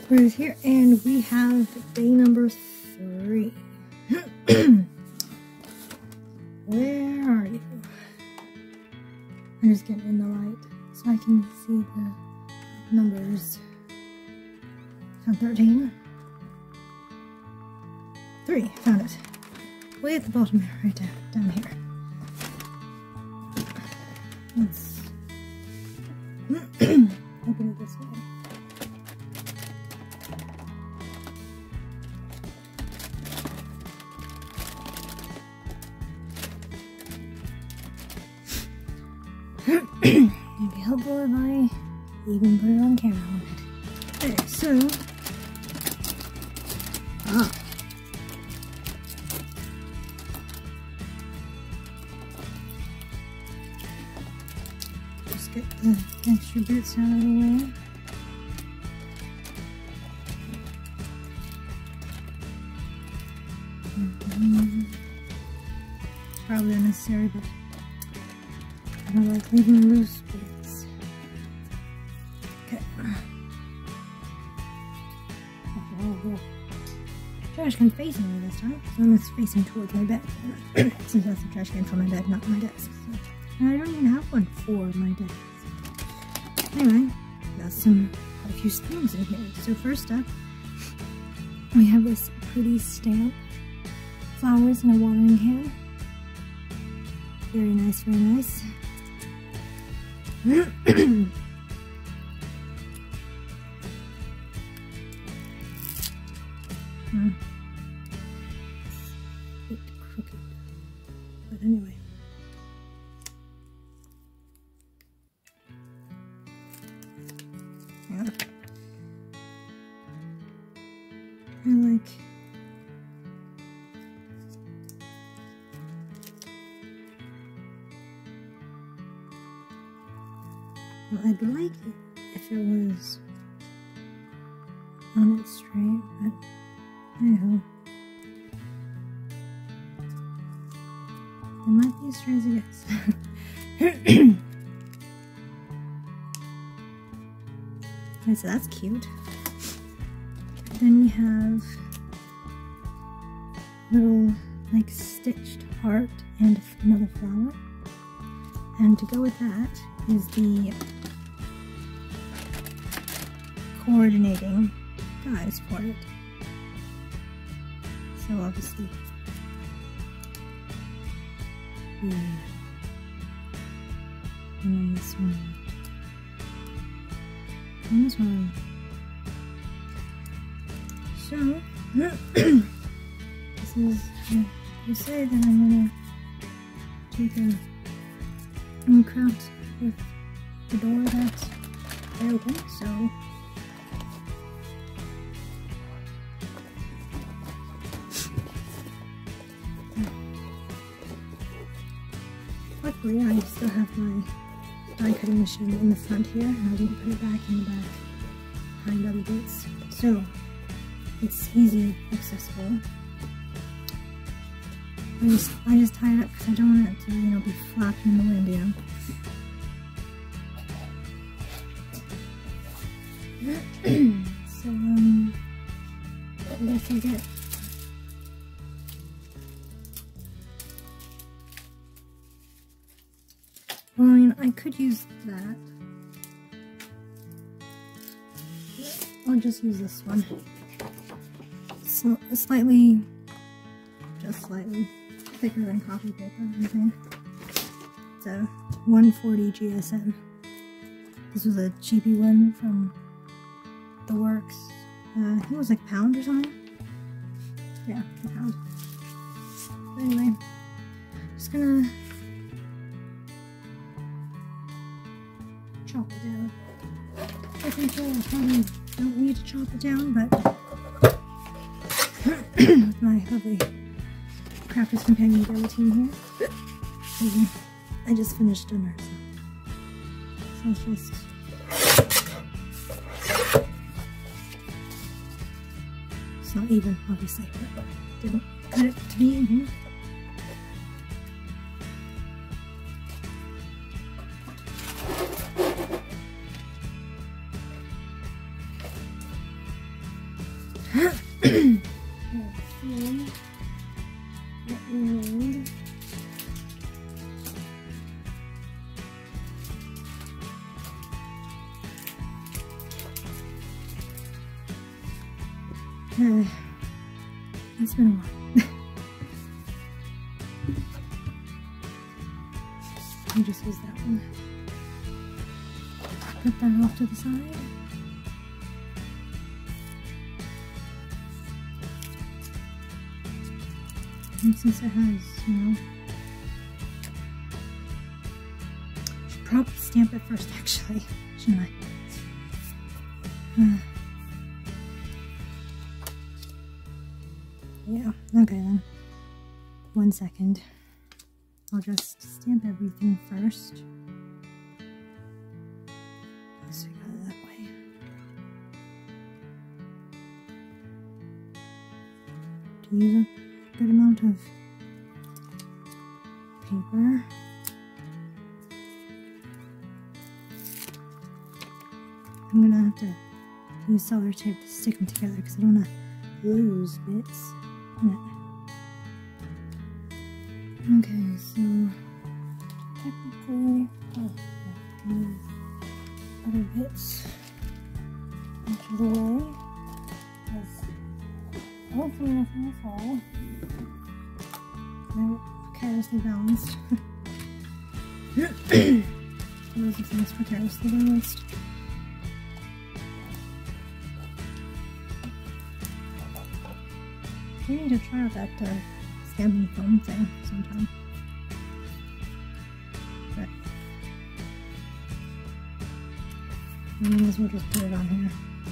Ruth here, and we have day number 3. Where are you? I'm just getting in the light so I can see the numbers. Found 13. 3, found it. Way at the bottom, right down here. Let's open it this way. It'd be helpful if I even put it on camera on it. Okay, so just get the extra bits out of the way. Probably unnecessary, but I don't like leaving loose bits. Okay. Oh. Trash can facing me this time, so it's facing towards my bed. Since that's the trash can for my bed, not my desk. So. And I don't even have one for my desk. Anyway, got quite a few things in here. So first up, we have this pretty stamp. Flowers in a watering can. Very nice, very nice. It's a bit crooked, but anyway. Yeah. I like I'd like it if it was on it straight, but anyhow. It might be as straight as it gets. Okay, so that's cute. Then we have little like stitched heart and another flower. And to go with that is the coordinating guys for it. So obviously, and then this one, and this one. So this is you say that I'm gonna take a craft with the door that's open, so luckily I still have my die cutting machine in the front here, and I didn't put it back in the back behind other bits, so it's easy accessible. I just tie it up because I don't want it to, be flapping in the wind, So, I guess I get well, I could use that. I'll just use this one. So, slightly, just slightly thicker than copy paper, I think. It's a 140 GSM. This was a cheapy one from the works. I think it was like £1 or something. Yeah, £1. But anyway, just gonna chop it down. I think I probably don't need to chop it down, but my lovely Crafter's Companion guillotine here. I just finished dinner, so it's just it's not even, obviously, but didn't cut it to be even. Let's see what we need. It's been a while. I'll just use that one. Put that off to the side. And since it has, you know, I should probably stamp it first actually, shouldn't I? Yeah, okay then. 1 second. I'll just stamp everything first. So I got it that way. To use a good amount of paper. I'm gonna have to use cellular tape to stick them together because I don't want to lose bits. Okay, so technically, move other bits out of the way, because hopefully nothing will fall. They're precariously balanced. Those are things precariously balanced. We need to try out that stamping foam thing sometime. But we might as well just put it on here.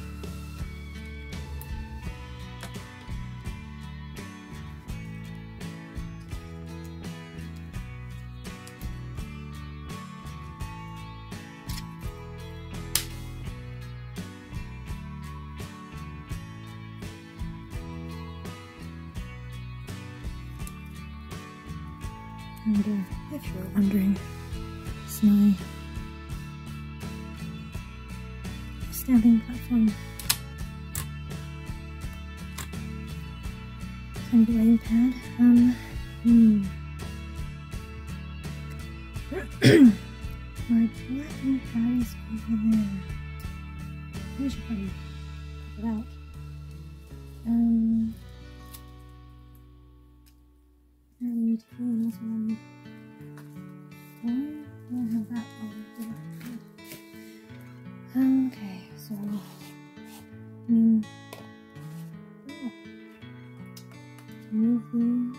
And if you're wondering, it's my stamping platform. And the writing pad. My blacking pad is over there. I should probably put it out. And this one. Why do I have that over there? Okay, so move these.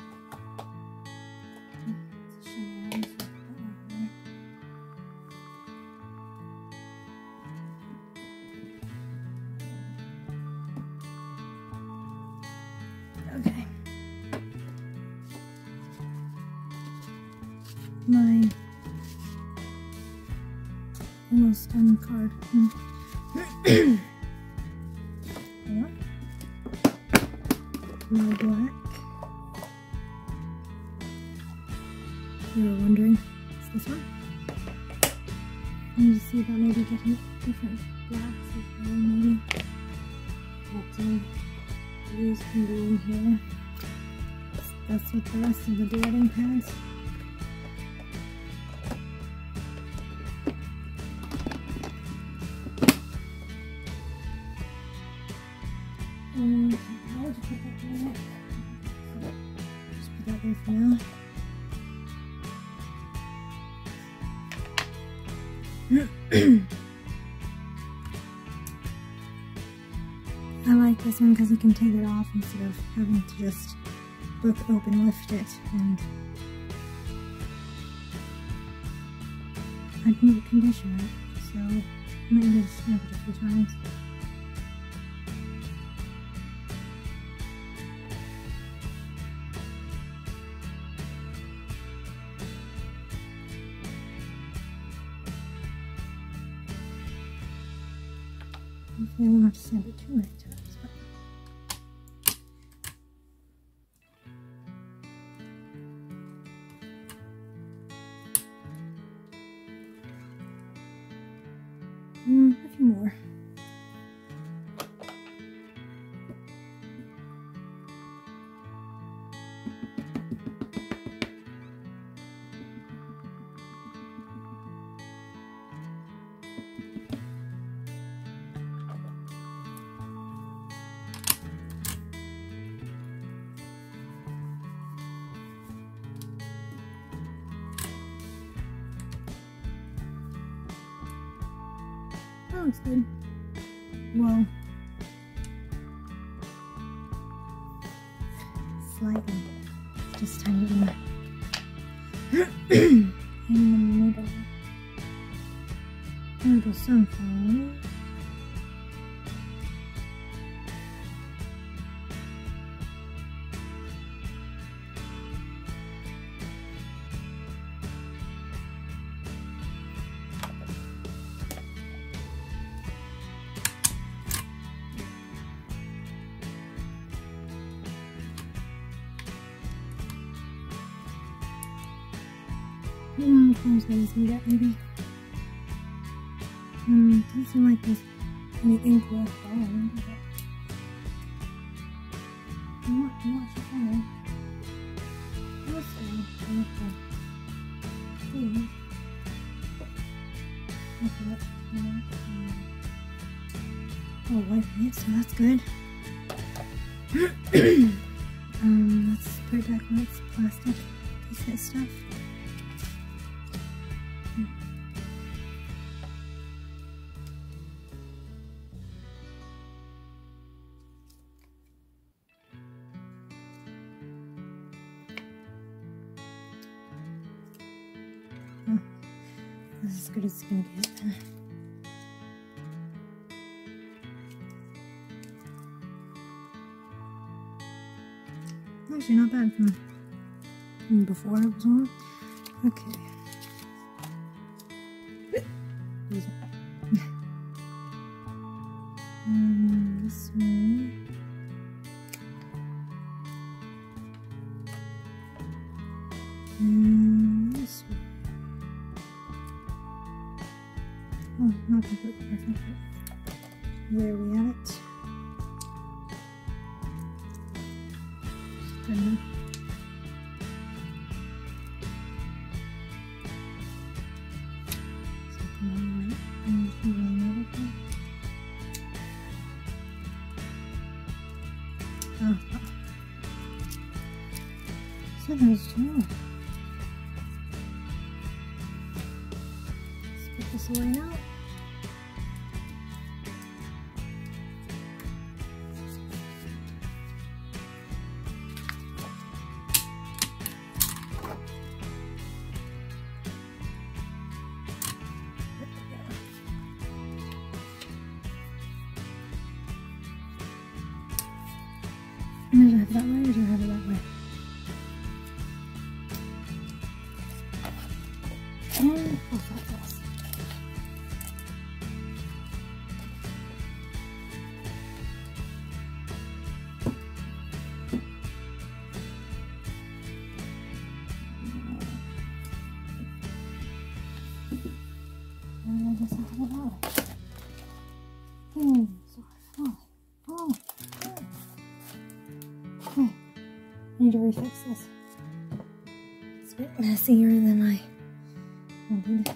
Okay. My almost done card. My black. You were wondering, it's this one. I need to see about maybe getting different blacks as well, maybe. But these can be in here. That's what the rest of the writing pads. I'll just put that there. Just put that there for now. I like this one because you can take it off instead of having to just book open, lift it, and I didn't condition it, so I might need to stamp it a few times. Hopefully I won't have to stamp it too many times. A few more. That looks good. Well, slightly. Just tiny in the middle. There goes sunflower. As good as we get, maybe. Doesn't seem like there's any ink left on. I'm not sure. Let's see. Oh, wiping it, so that's good. Let's put it back on its plastic piece of stuff. This is as good as it's gonna get. Actually, not bad from before it was on. Okay. This way. This way. Oh, not completely perfect, but there we have it. Good enough. Something on the right, and something on the other side. Oh. So there's two. Let's put this away now. Do I have it that way or do I have it that way? And both like this. And I guess I'll have it that way. I need to refix this. It's a bit messier than I wanted.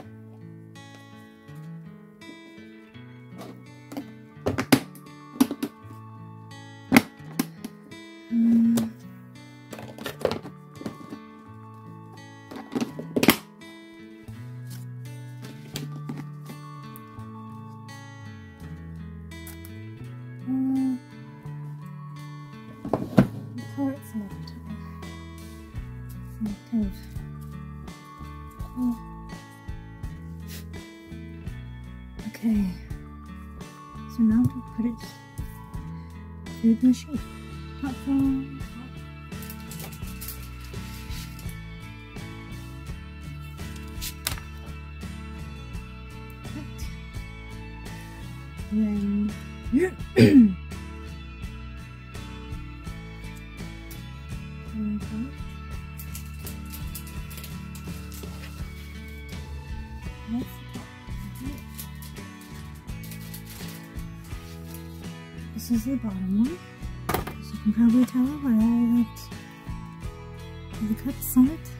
Okay, so now to put it through the machine. Platform. Perfect. And then this is the bottom one, as you can probably tell by all the cuts on it.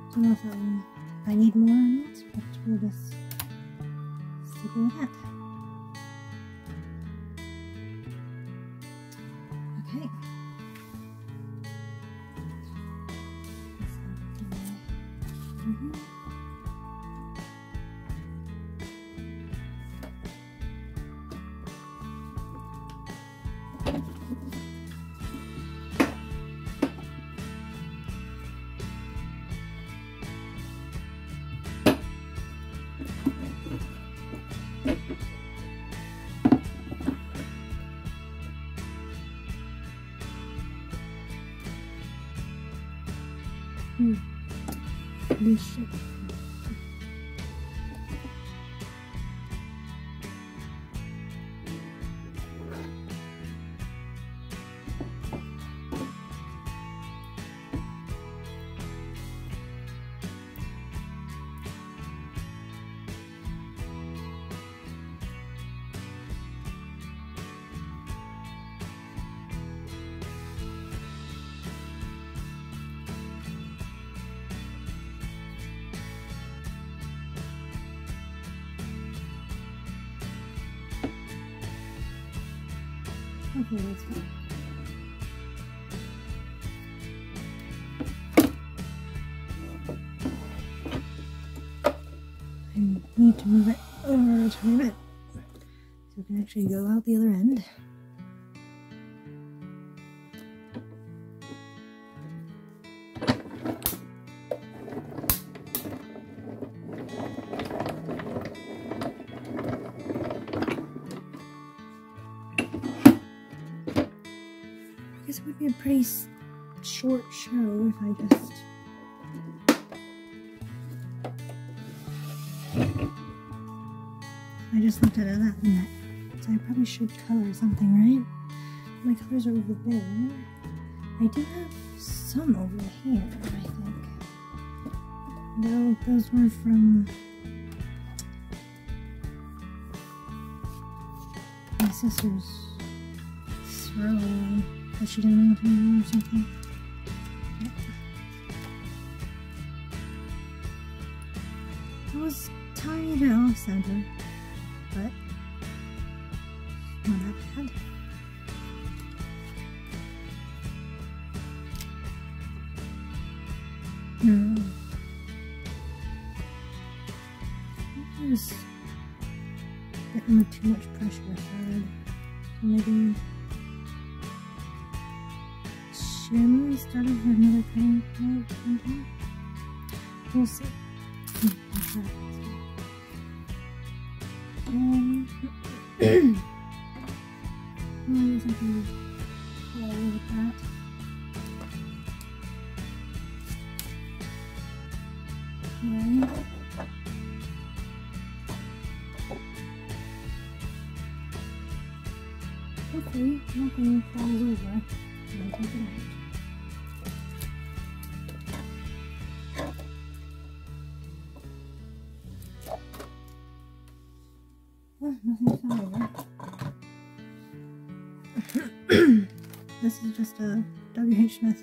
don't know if I need more or not, but we'll just stick with that. Okay. This shit. Okay, that's good. I need to move it over to move it so it can actually go out the other end. I guess it would be a pretty short show if I just looked at it that and that. So I probably should color something, right? My colors are over there. I do have some over here, I think. No, those were from my sister's throw. But she didn't want to know or something. Yep. I was tiny to off center, but not that bad. I was getting with too much pressure aside. So maybe shim instead of another kind of painting. We'll see. Maybe something color with that. Okay. Hopefully nothing falls over. I'll take it out. Oh, nothing fell over. This is just a WH Smith.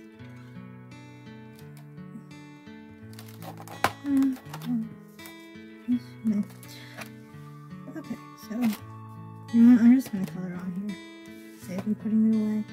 Okay, so you know what, I'm just gonna color on here. Save me putting it away.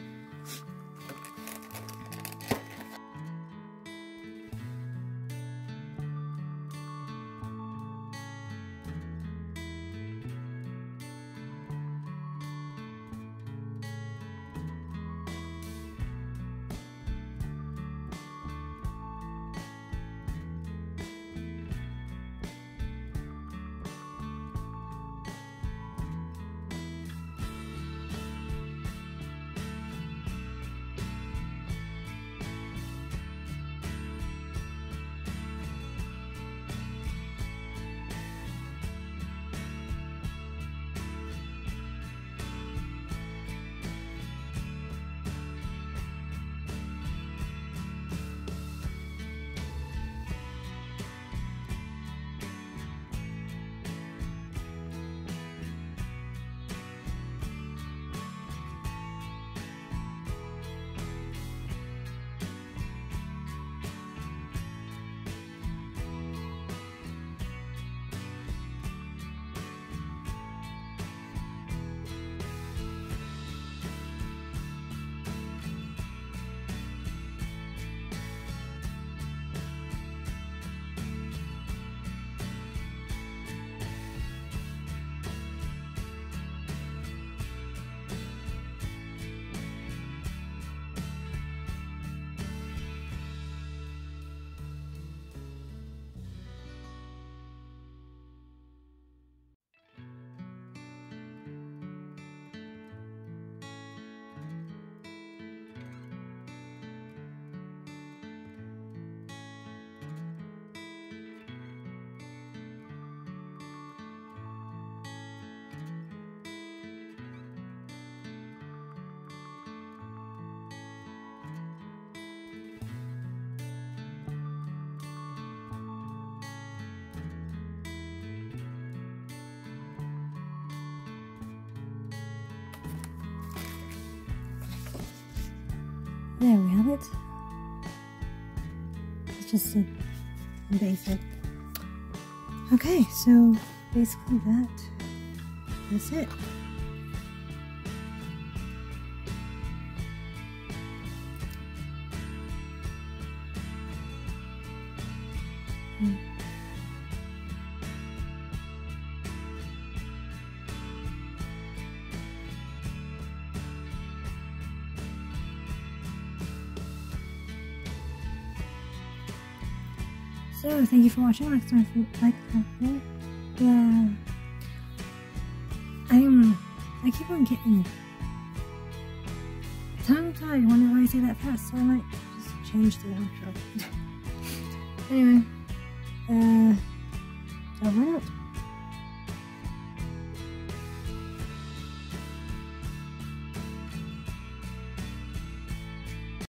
there we have it. It's just a basic. Okay, so basically that's it. So thank you for watching. Like that. Yeah. I keep on getting tongue-tied whenever I say that fast, so I might just change the outro. Anyway, over and out.